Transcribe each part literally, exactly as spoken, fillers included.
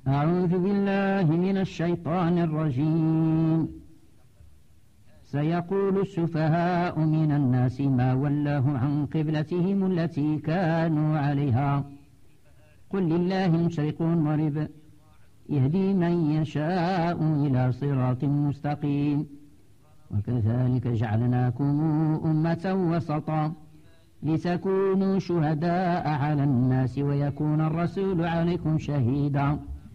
أعوذ بالله من الشيطان الرجيم. سيقول السفهاء من الناس ما ولاه عن قبلتهم التي كانوا عليها قل لله المشرق والمغرب يهدي من يشاء إلى صراط مستقيم وكذلك جعلناكم أمة وسطا لتكونوا شهداء على الناس ويكون الرسول عليكم شهيدا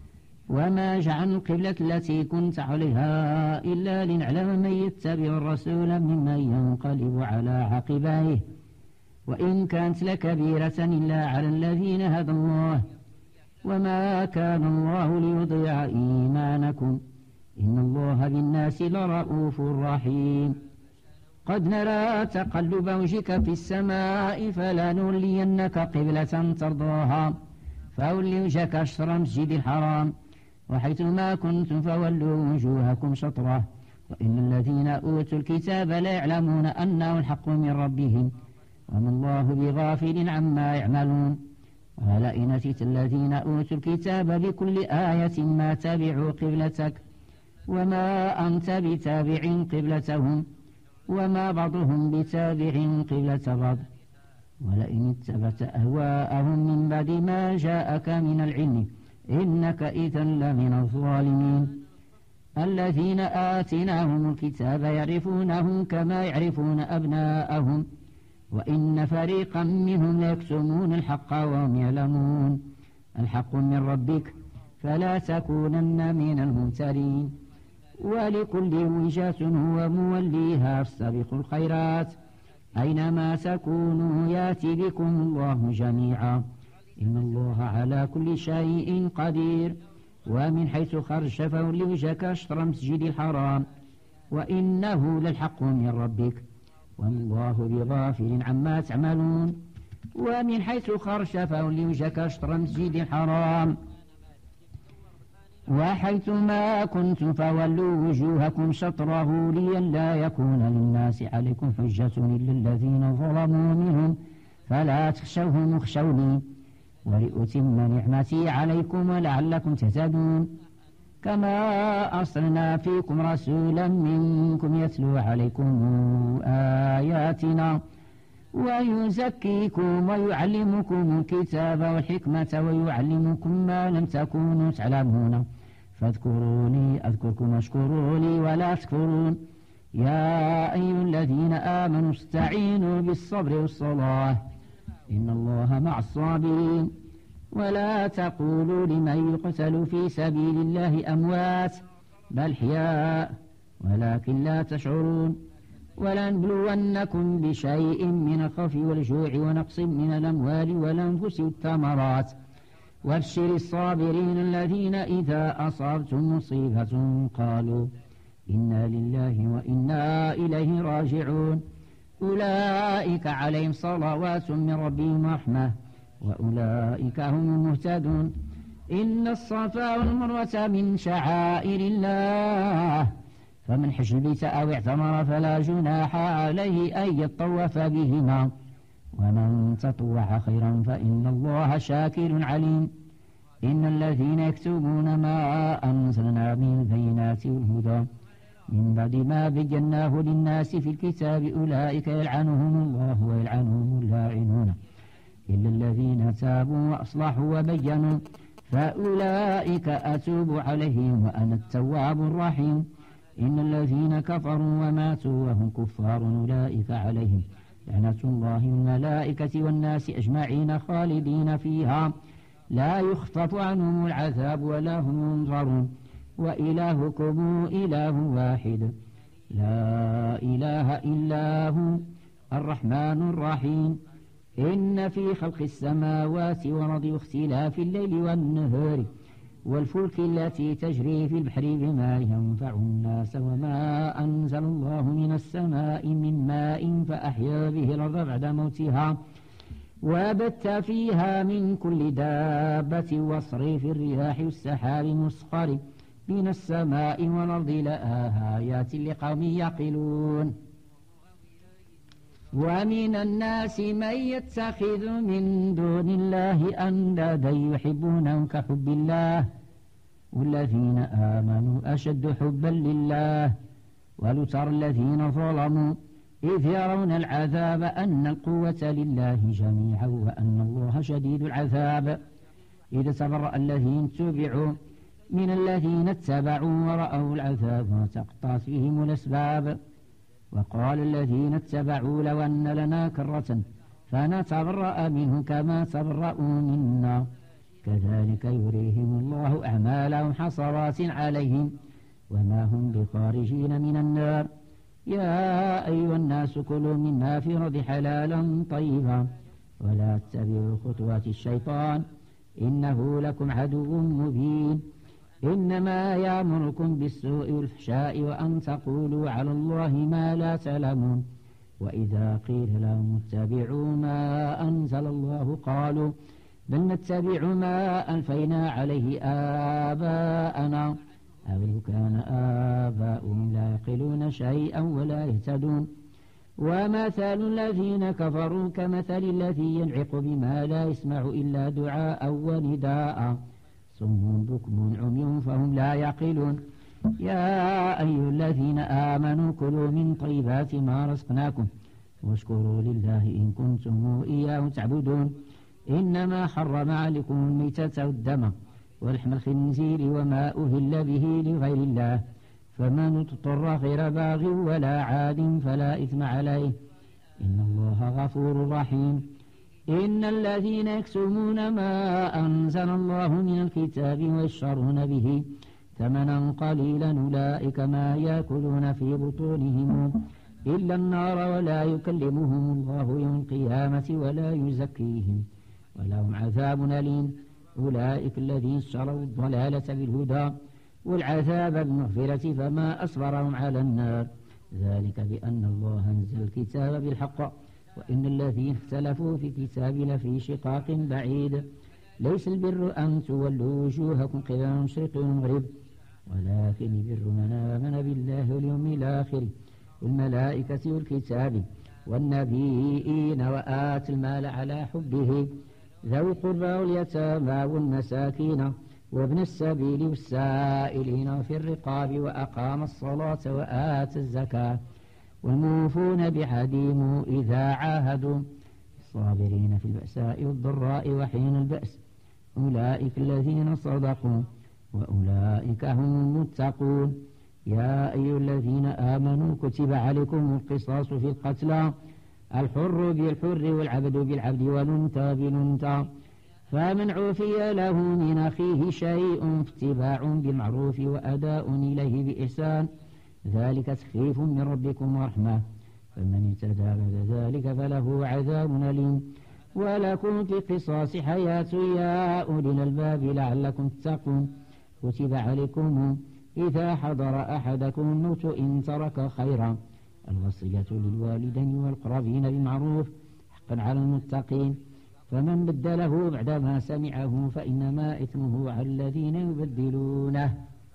وما جعلنا القبلة التي كنت عليها إلا لنعلم من يتبع الرسول ممن ينقلب على عقبيه وإن كانت لكبيرة إلا على الذين هدى الله وما كان الله ليضيع إيمانكم إن الله بالناس لرؤوف رحيم. قد نرى تقلب وجهك في السماء فلنولينك قبلة ترضاها فول وجهك شطر المسجد الحرام وحيث ما كنتم فولوا وجوهكم شطره وإن الذين أوتوا الكتاب لا يعلمون أنه الحق من ربهم وما الله بغافل عما يعملون. ولئن أتيت الذين أوتوا الكتاب بكل آية ما تبعوا قبلتك وما أنت بتابع قبلتهم وما بعضهم بتابع قبلة بعض ولئن اتبعت أهواءهم من بعد ما جاءك من العلم إنك إذا لمن الظالمين. الذين آتيناهم الكتاب يعرفونه كما يعرفون أبناءهم وإن فريقا منهم ليكتمون الحق وهم يعلمون الحق من ربك فلا تكونن من الممترين. ولكل وجهة هو موليها فاستبقوا الخيرات أينما تكونوا ياتي بكم الله جميعا إن الله على كل شيء قدير. ومن حيث خرج فولي وجهك شطر المسجد الحرام وإنه للحق من ربك وما الله بغافل عما تعملون. ومن حيث خرج فولي وجهك شطر المسجد الحرام وحيث ما كنتم فولوا وجوهكم شطره لئلا يكون للناس عليكم حجة إلا الذين ظلموا منهم فلا تخشوهم واخشوني ولأتم نعمتي عليكم ولعلكم تهتدون. كما أرسلنا فيكم رسولا منكم يتلو عليكم آياتنا ويزكيكم ويعلمكم الكتاب والحكمة ويعلمكم ما لم تكونوا تعلمون فاذكروني أذكركم واشكروا لي ولا تكفرون. يا أيها الذين آمنوا استعينوا بالصبر والصلاة إن الله مع الصابرين. ولا تقولوا لمن يقتل في سبيل الله أموات بل أحياء ولكن لا تشعرون. ولنبلونكم بشيء من الخوف والجوع ونقص من الأموال والأنفس والثمرات وابشر الصابرين الذين إذا أصابتم مصيبة قالوا إنا لله وإنا إليه راجعون أولئك عليهم صلوات من ربهم ورحمة وأولئك هم المهتدون. إن الصفا والمروة من شعائر الله فمن حج البيت أو اعتمر فلا جناح عليه أن يطوف بهما ومن تطوع خيرا فإن الله شاكر عليم. إن الذين يكتبون ما أنزلنا من البينات والهدى من بعد ما بيناه للناس في الكتاب أولئك يلعنهم الله ويلعنهم اللاعنون إلا الذين تابوا وأصلحوا وبينوا فأولئك أتوب عليهم وأنا التواب الرحيم. إن الذين كفروا وماتوا وهم كفار أولئك عليهم لعنة الله الملائكة والناس أجمعين خالدين فيها لا يخفف عنهم العذاب ولا هم ينظرون وإلهكم إله واحد لا إله إلا هو الرحمن الرحيم. إن في خلق السماوات والأرض واختلاف الليل والنهار والفلك التي تجري في البحر بما ينفع الناس وما أنزل الله من السماء من ماء فأحيا به الأرض بعد موتها وبث فيها من كل دابة وصريف الرياح والسحاب المسخر بين السماء والأرض لآيات لقوم يعقلون. ومن الناس من يتخذ من دون الله أندادا يحبونهم كحب الله والذين آمنوا أشد حبا لله ولترى الذين ظلموا إذ يرون العذاب أن القوة لله جميعا وأن الله شديد العذاب إذا تبرأ الذين اتبعوا من الذين اتبعوا ورأوا العذاب وتقطعت بهم الأسباب وقال الذين اتبعوا لو أن لنا كرة فنتبرأ منه كما تبرأوا منا كذلك يريهم الله أعمالهم حصرات عليهم وما هم بخارجين من النار يا أيها الناس كلوا مما في الأرض حلالا طيبا ولا تتبعوا خطوات الشيطان إنه لكم عدو مبين إنما يأمركم بالسوء والفحشاء وأن تقولوا على الله ما لا تعلمون وإذا قيل لهم اتبعوا ما أنزل الله قالوا بل نتبع ما ألفينا عليه آباءنا أولو كان آباؤهم لا يعقلون شيئا ولا يهتدون ومثل الذين كفروا كمثل الذي ينعق بما لا يسمع إلا دعاء ونداء صم بكم عمي فهم لا يعقلون يا أيها الذين آمنوا كلوا من طيبات ما رزقناكم واشكروا لله إن كنتم إياه تعبدون إنما حرم عليكم الميتة والدم ولحم الخنزير وما أهل به لغير الله فمن اضطر غير باغ ولا عاد فلا إثم عليه إن الله غفور رحيم إن الذين يكتمون ما أنزل الله من الكتاب ويشترون به ثمنا قليلا أولئك ما يأكلون في بطونهم إلا النار ولا يكلمهم الله يوم القيامة ولا يزكيهم ولهم عذاب أليم أولئك الذين اشتروا الضلالة بالهدى والعذاب بالمغفرة فما أصبرهم على النار ذلك بأن الله أنزل الكتاب بالحق وإن الذين اختلفوا في الكتاب لفي شقاق بعيد ليس البر أن تولوا وجوهكم قبل المشرق والمغرب ولكن البر من آمن بالله واليوم الآخر والملائكة والكتاب والنبيين وآتى المال على حبه ذوي القربى واليتامى والمساكين وابن السبيل والسائلين وفي الرقاب وأقام الصلاة وآتى الزكاة والموفون بعهدهم إذا عاهدوا الصابرين في البأساء والضراء وحين البأس أولئك الذين صدقوا وأولئك هم المتقون يا أيها الذين آمنوا كتب عليكم القصاص في القتلى الحر بالحر والعبد بالعبد والأنثى بالأنثى فمن عفي له من أخيه شيء فاتباع بالمعروف وأداء إليه بإحسان ذلك تخفيف من ربكم ورحمة فمن اعتدى بعد ذلك فله عذاب أليم ولكم في القصاص حياة يا أولي الألباب لعلكم تتقون كتب عليكم إذا حضر أحدكم الموت إن ترك خيرا الوصية للوالدين والأقربين بالمعروف حقا على المتقين فمن بدله بعدما سمعه فإنما إثمه على الذين يبدلونه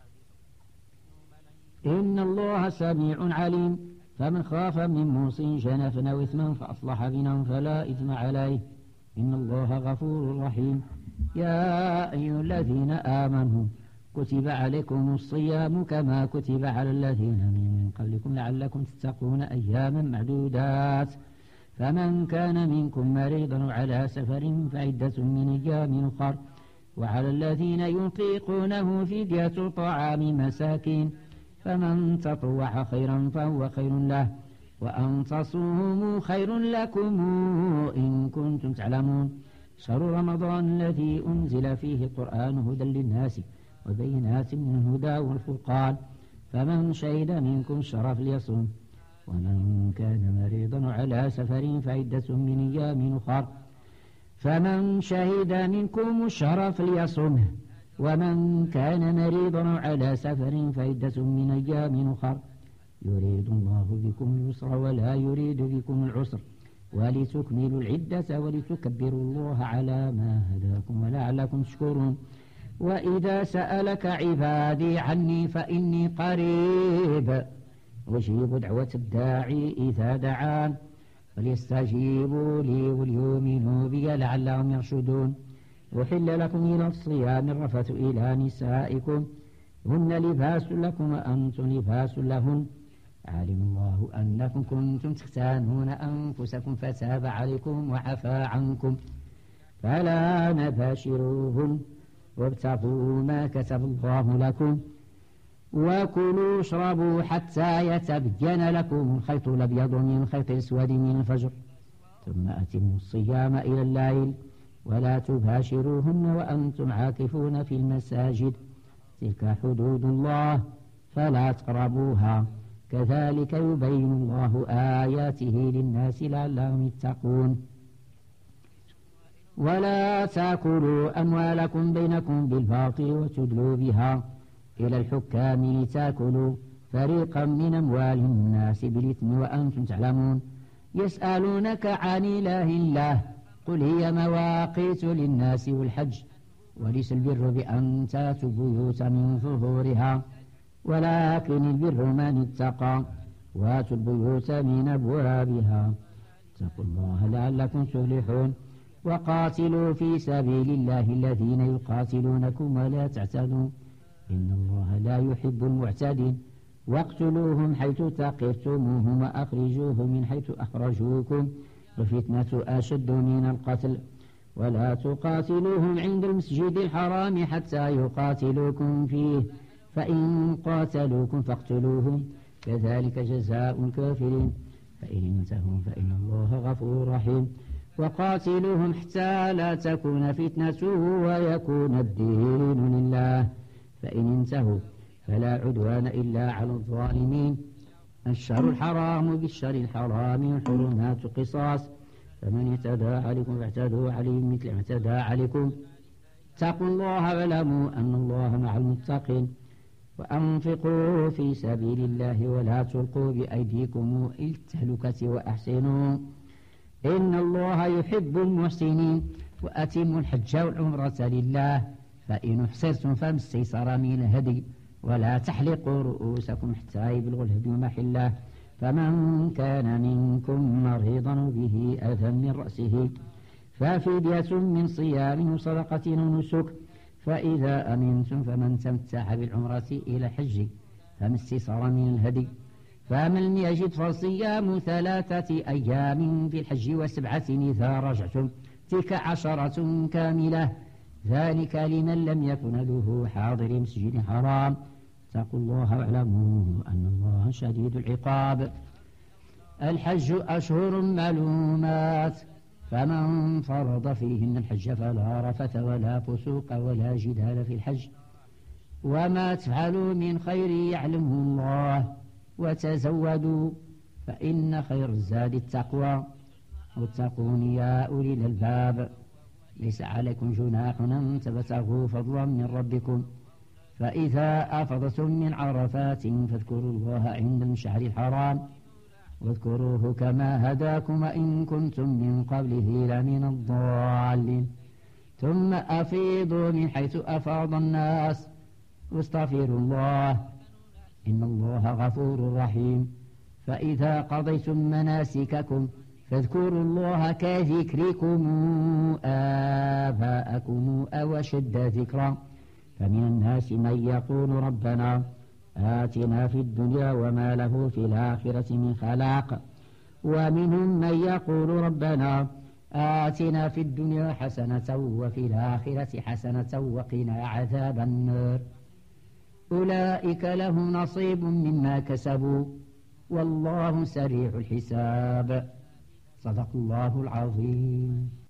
إن الله سميع عليم فمن خاف من موص جنفا أو إثما فأصلح بينهم فلا إثم عليه إن الله غفور رحيم يا أيها الذين آمنوا كتب عليكم الصيام كما كتب على الذين من قبلكم لعلكم تتقون أياما معدودات فمن كان منكم مريضا على سفر فعدة من أيام أخر وعلى الذين يطيقونه فدية طعام مساكين فمن تطوع خيرا فهو خير له وأن تصوموا خير لكم إن كنتم تعلمون شهر رمضان الذي أنزل فيه القرآن هدى للناس وبينات من الهدى والفرقان فمن شهد منكم الشهر فليصوم ومن كان مريضا على سفر فعدة من أيام أخر فمن شهد منكم الشهر فليصومه ومن كان مريضا على سفر فعدة من أيام أخر يريد الله بكم اليسر ولا يريد بكم العسر ولتكملوا العدة ولتكبروا الله على ما هداكم ولعلكم تشكرون وإذا سألك عبادي عني فإني قريب أجيب دعوة الداعي إذا دعان فليستجيبوا لي وليؤمنوا بي لعلهم يرشدون أحل لكم من الصيام الرفث إلى نسائكم هن لباس لكم وأنتم لباس لهن علم الله أنكم كنتم تختانون أنفسكم فتاب عليكم وعفى عنكم فلا نباشروهن وابتغوا ما كتب الله لكم وكلوا واشربوا حتى يتبين لكم الخيط الأبيض من الخيط الأسود من الفجر ثم أتموا الصيام إلى الليل ولا تباشروهن وأنتم عاكفون في المساجد تلك حدود الله فلا تقربوها كذلك يبين الله آياته للناس لعلهم يتقون ولا تأكلوا أموالكم بينكم بالباطل وتدلوا بها إلى الحكام لتأكلوا فريقا من أموال الناس بالإثم وأنتم تعلمون يسألونك عن إله الله قل هي مواقيت للناس والحج وليس البر بأن تأتوا البيوت من ظهورها ولكن البر من اتقى واتوا البيوت من أبوابها اتقوا الله لعلكم تفلحون وقاتلوا في سبيل الله الذين يقاتلونكم ولا تعتدوا إن الله لا يحب المعتدين واقتلوهم حيث ثقفتموهم وأخرجوهم من حيث أخرجوكم والفتنة أشد من القتل ولا تقاتلوهم عند المسجد الحرام حتى يقاتلوكم فيه فإن قاتلوكم فاقتلوهم كذلك جزاء الكافرين فإن انتهوا فإن الله غفور رحيم وقاتلوهم حتى لا تكون فتنة ويكون الدين لله فإن انتهوا فلا عدوان إلا على الظالمين الشهر الحرام بالشهر الحرام حرمات قصاص فمن اعتدى عليكم فاعتدوا عليه مثل ما اعتدى عليكم اتقوا الله واعلموا أن الله مع المتقين وأنفقوا في سبيل الله ولا تلقوا بأيديكم إلى التهلكة وأحسنوا إن الله يحب المحسنين وأتموا الحج والعمرة لله فإن احصرتم فما استيسر من الهدي ولا تحلقوا رؤوسكم حتى يبلغ الهدي محله فمن كان منكم مريضا به أذى من رأسه ففدية من صيام وصدقة ونسك فإذا أمنتم فمن تمتع بالعمرة إلى حج فما استيسر من الهدي فمن لم يجد فصيام ثلاثة أيام في الحج وسبعة إذا رجعتم تلك عشرة كاملة ذلك لمن لم يكن له حاضر مسجد الحرام اتقوا الله واعلموا أن الله شديد العقاب الحج أشهر معلومات فمن فرض فيهن الحج فلا رفث ولا فسوق ولا جدال في الحج وما تفعلوا من خير يعلمه الله وتزودوا فإن خير الزاد التقوى واتقون يا أولي الألباب ليس عليكم جناح أن تبتغوا فضلا من ربكم فإذا أفضتم من عرفات فاذكروا الله عند المشعر الحرام واذكروه كما هداكم وإن كنتم من قبله لمن الضالين ثم أفيضوا من حيث أفاض الناس واستغفروا الله إن الله غفور رحيم فإذا قضيتم مناسككم فاذكروا الله كذكركم آباءكم أو أشد ذكرا فمن الناس من يقول ربنا آتنا في الدنيا وما له في الآخرة من خلاق ومنهم من يقول ربنا آتنا في الدنيا حسنة وفي الآخرة حسنة وقنا عذاب النار أولئك لهم نصيب مما كسبوا والله سريع الحساب صدق الله العظيم.